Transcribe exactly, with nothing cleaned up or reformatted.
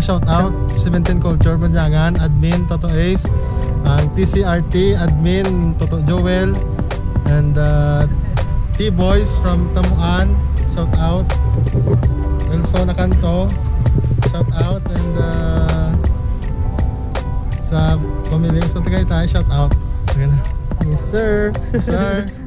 shout out seventeen Culture Banyangan, admin Toto Ace, ang T C R T admin Toto Joel, and uh, T-Boys from Tamuan, shout out. Wilson Akanto, shout out, and uh, sa pamilyang sa Tagaytay, shout out. Okay na. Yes sir. Sir.